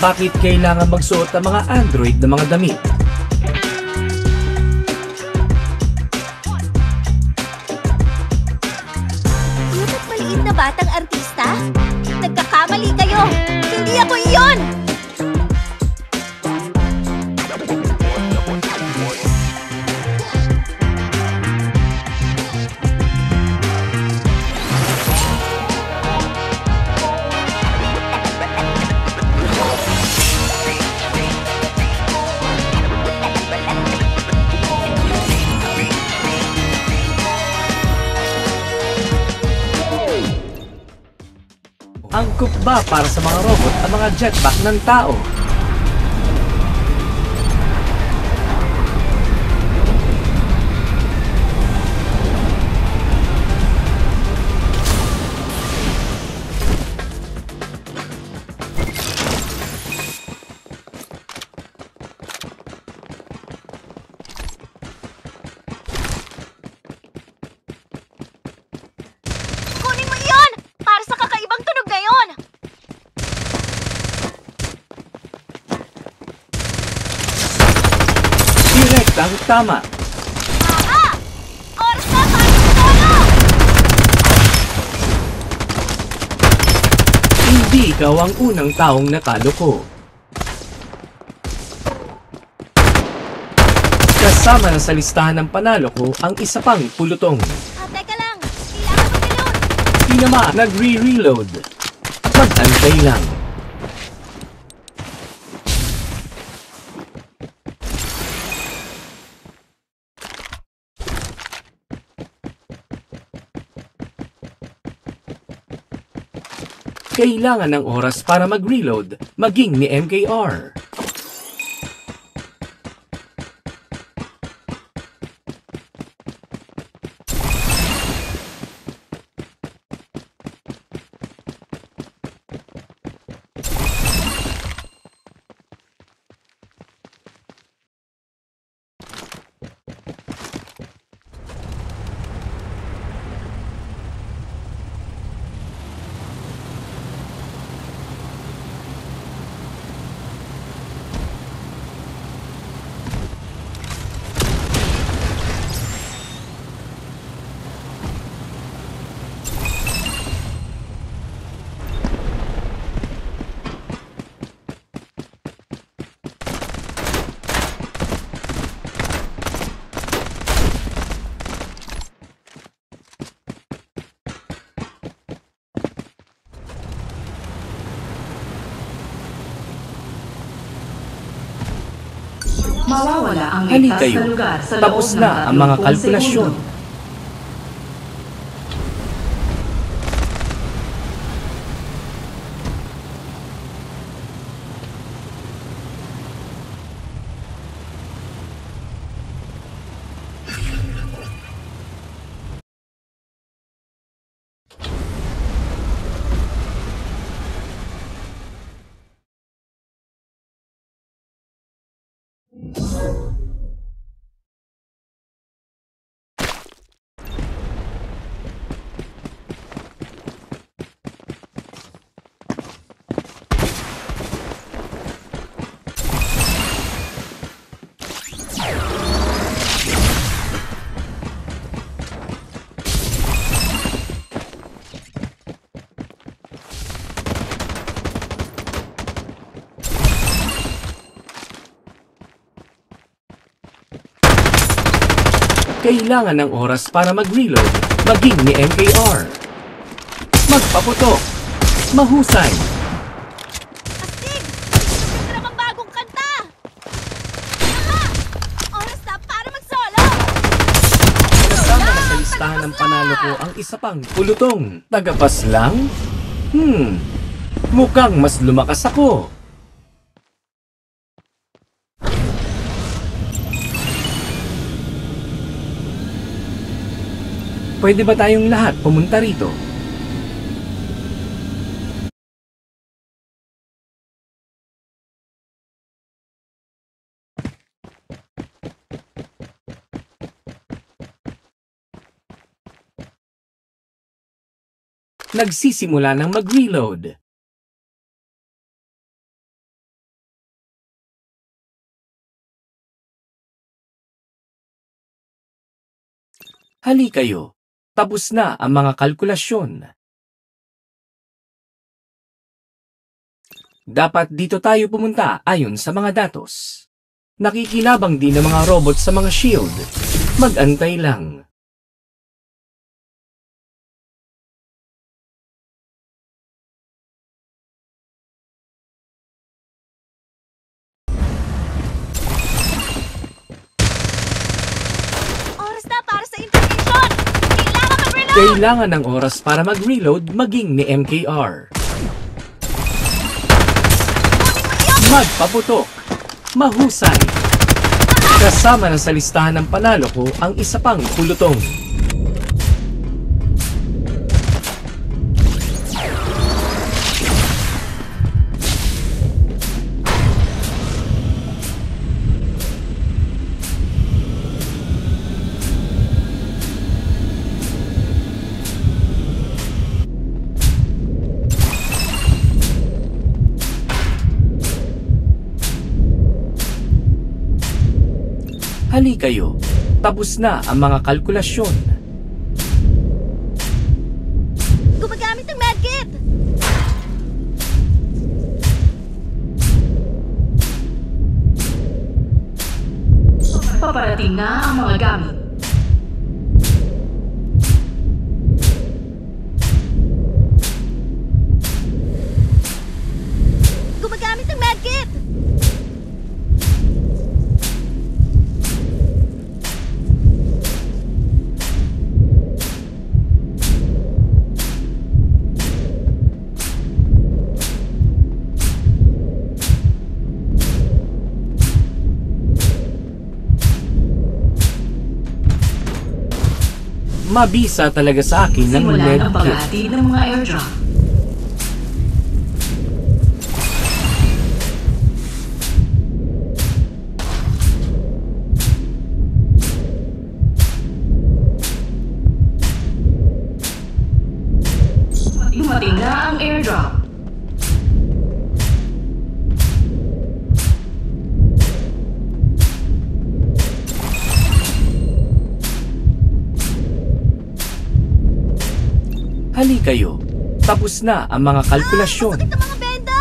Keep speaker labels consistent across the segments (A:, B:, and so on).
A: Bakit kailangan magsuot ang mga android na mga damit?
B: Yung maliit na batang artista? Nagkakamali kayo! Hindi ako iyon!
A: Angkop ba para sa mga robot ang mga jetpack ng tao?
B: Kunin mo iyon! Para sa kakaibang tunog na iyon!
A: Direct ang tama.
B: Aha! Oras na para sa solo!
A: Hindi ikaw ang unang taong natalo ko. Kasama na sa listahan ng panalo ko ang isa pang pulutong.
B: Teka lang! Kailangan ko reload!
A: Tinama, nagre-reload. Mag-antay lang. Kailangan ng oras para mag-reload, maging ni MKR.
C: Mawawala ang
A: Halika
C: ligtas
A: kayo.
C: na lugar sa
A: Tapos
C: loob
A: na
C: ng
A: ang mga
C: 30
A: kalkulasyon.
C: segundo.
A: Kailangan ng oras para mag-reload, maging ni MKR. Magpaputok. Mahusay.
B: Astig! Gusto namang bagong kanta! Aha! Oras na para mag-solo!
A: Kasama na sa listahan ng panalo ko ang isa pang pulutong. Tagapas lang? Mukhang mas lumakas ako. Pwede ba tayong lahat pumunta rito? Nagsisimula ng mag-reload. Hali kayo. Tapos na ang mga kalkulasyon. Dapat dito tayo pumunta ayon sa mga datos. Nakikinabang din ang mga robot sa mga shield. Mag-antay lang.
B: Oras na para sa intermission! Kailangan mag-reload!
A: Kailangan ng oras para mag-reload maging ni MKR. Magpaputok. Mahusay. Kasama na sa listahan ng panalo ko ang isa pang pulutong. Hali kayo. Tapos na ang mga kalkulasyon.
B: Gumagamit ng medkit!
C: Paparating na ang mga gamit.
B: Gumagamit ng medkit!
A: Mabisa talaga sa akin ng
C: Simulan ang
A: medkit.
C: paghahatid ng mga airdrop. Dumating na ang airdrop.
A: Hali kayo. Tapos na ang mga kalkulasyon.
B: Masakit ang mga benda!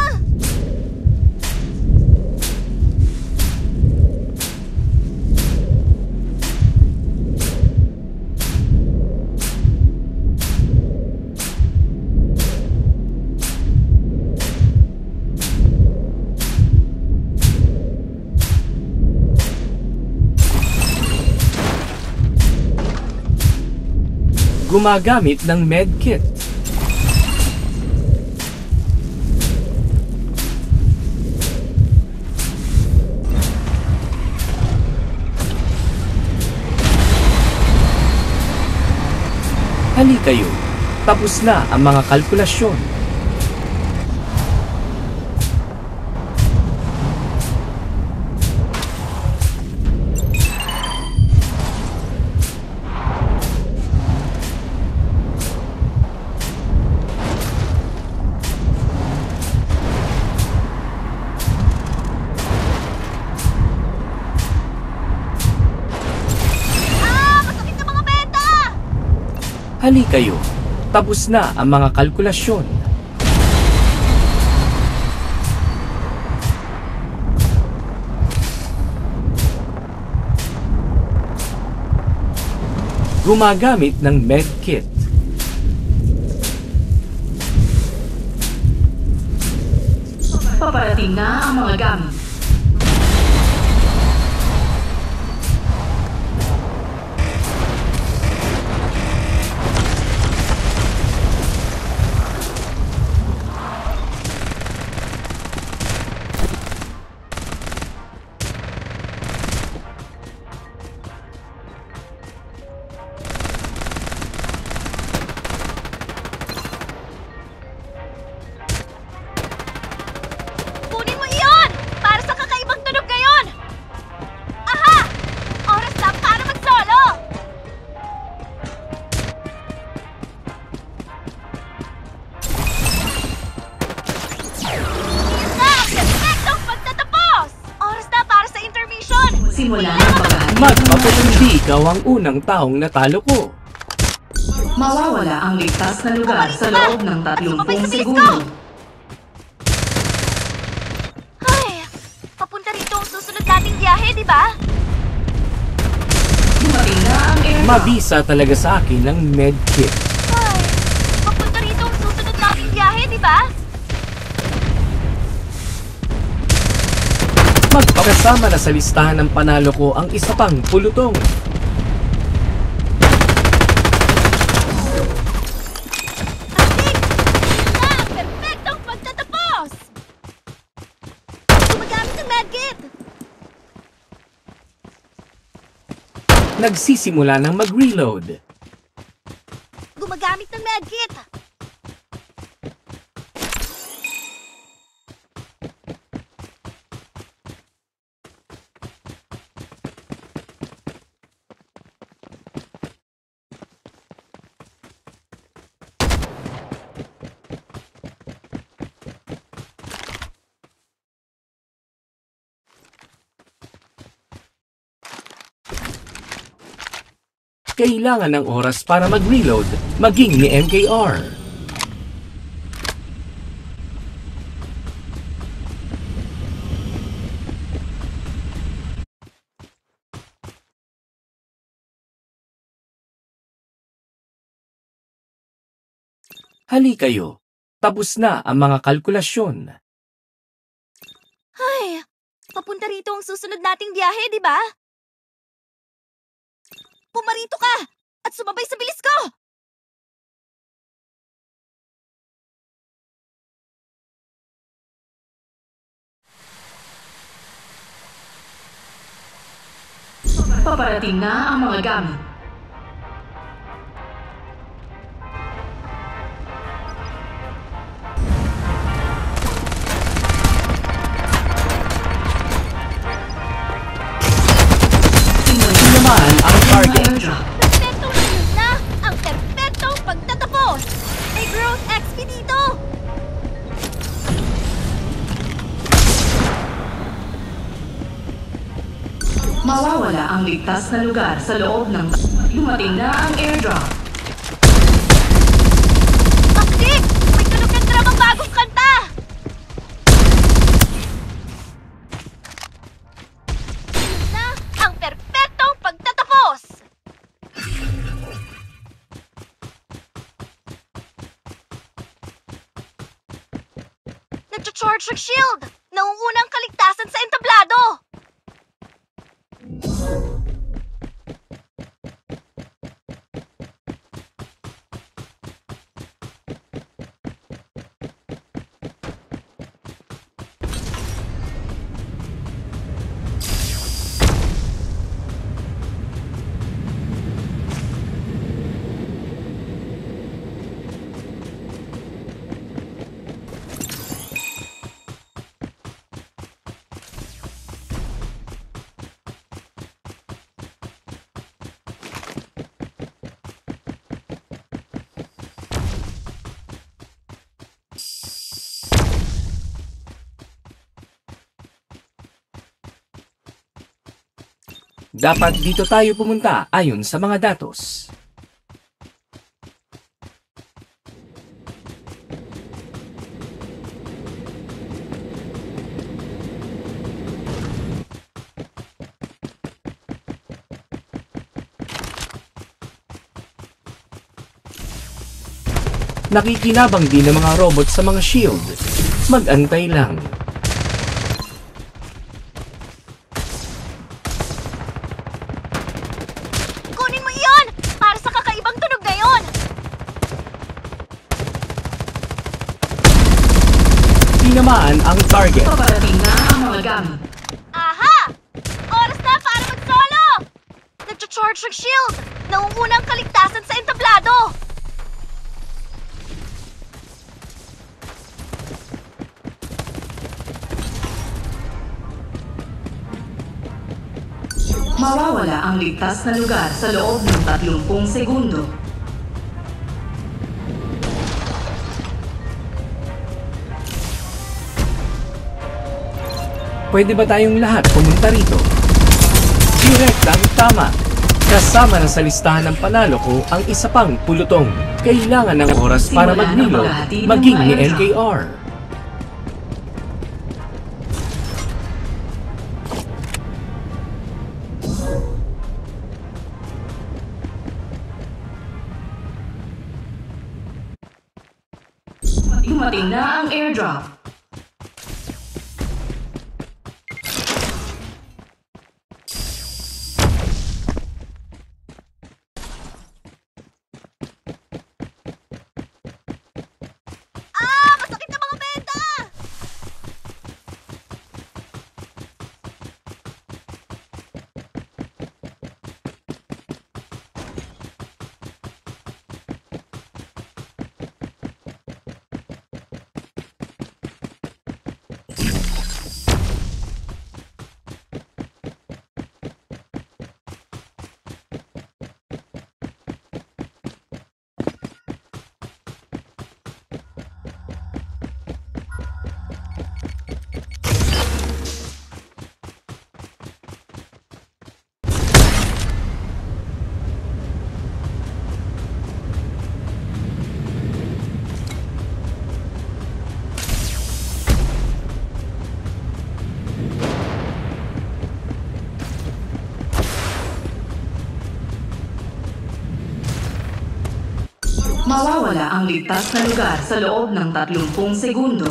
A: Gumagamit ng medkit. Hali kayo. Tapos na ang mga kalkulasyon.
B: Masakit ang mga benda!
A: Hali kayo. Tapos na ang mga kalkulasyon. Gumagamit ng medkit.
C: Paparating na ang mga gamit.
B: Kunin mo iyon! Para
A: Magpapapundi ikaw ang unang taong natalo ko.
C: Mawawala ang ligtas na lugar sa loob ng 30
B: sumabay sa bilis
C: segundo.
B: Ay, papunta rito ang susunod nating biyahe, di ba?
C: Dumating na ang airdrop.
A: Mabisa talaga sa akin ang medkit.
B: Ay, papunta rito ang susunod nating biyahe, di ba?
A: Magpakasama na sa listahan ng panalo ko ang isa pang pulutong.
B: Astig! Yun na ang perfectong pagtatapos! Gumagamit ng medkit!
A: Nagsisimula ng mag-reload.
B: Gumagamit ng medkit!
A: Kailangan ng oras para mag-reload, maging ni MKR. Hali kayo, tapos na ang mga kalkulasyon.
B: Ay, papunta rito ang susunod nating biyahe, di ba? Pumarito ka! At sumabay sa bilis ko!
C: Paparating na ang mga gamit.
A: Naman ang target.
C: Airdrop.
B: Perfectong sunod na! Ang perfectong pagtatapos! May growth XP dito!
C: Mawawala ang ligtas na lugar sa loob ng... Dumating na ang airdrop.
B: Astig! May tunog ng drum ang bagong kanta! Sunod na ang perfectong pagtatapos! Nag-charge ng shield! Nauunang kaligtasan sa entablado!
A: Dapat dito tayo pumunta ayon sa mga datos. Nakikinabang din ng mga robot sa mga shield. Mag-antay lang.
B: Kunin mo iyon! Para sa kakaibang tunog na iyon!
A: Tinamaan ang target.
C: Paparating na ang mga gamit.
B: Aha! Oras na para mag-solo! Nag-charge ng shield! Nauunang kaligtasan sa entablado!
C: Mawawala ang ligtas na lugar sa loob ng 30 segundo.
A: Pwede ba tayong lahat pumunta rito? Direktang tama. Kasama na sa listahan ng panalo ko ang isa pang pulutong. Kailangan ng oras para
C: Simulan ang
A: magnilog,
C: paghahatid ng
A: maging
C: mga
A: ni
C: airdrop.
A: LKR.
C: Dumating na ang airdrop.
B: Masakit na mga benta!
C: Mawawala ang ligtas na lugar sa loob ng 30 segundo.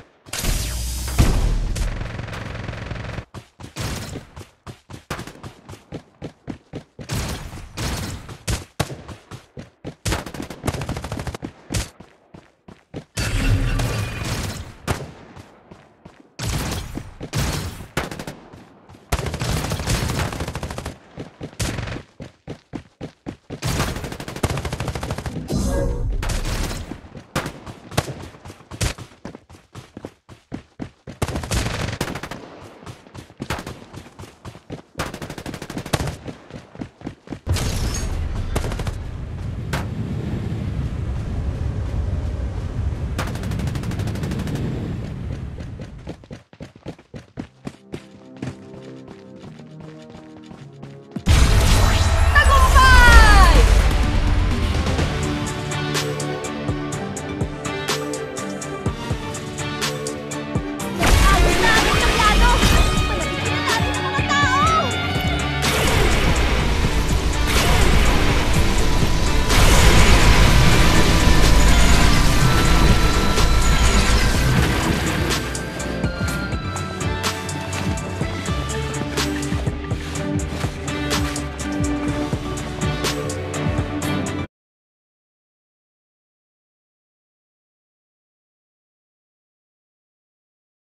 B: Tagumpay! Ayos na ang entablado! Malagyan na natin ang mga tao!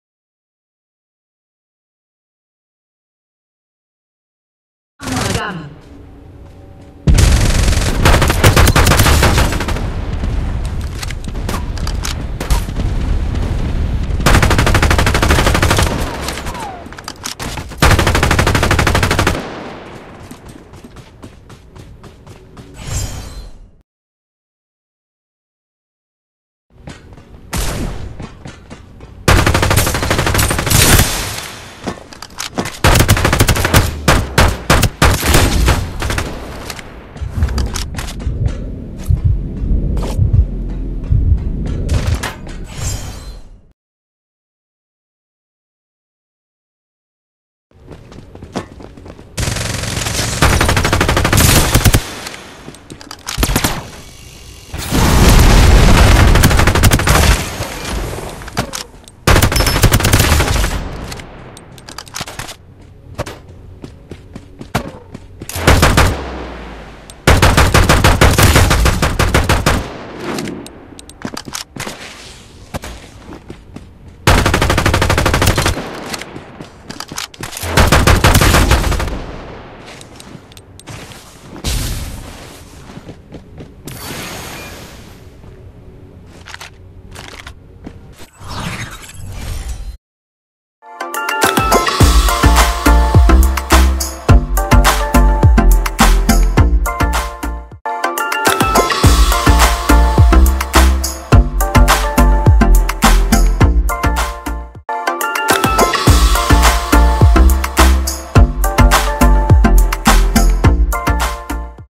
C: Ang mga gamit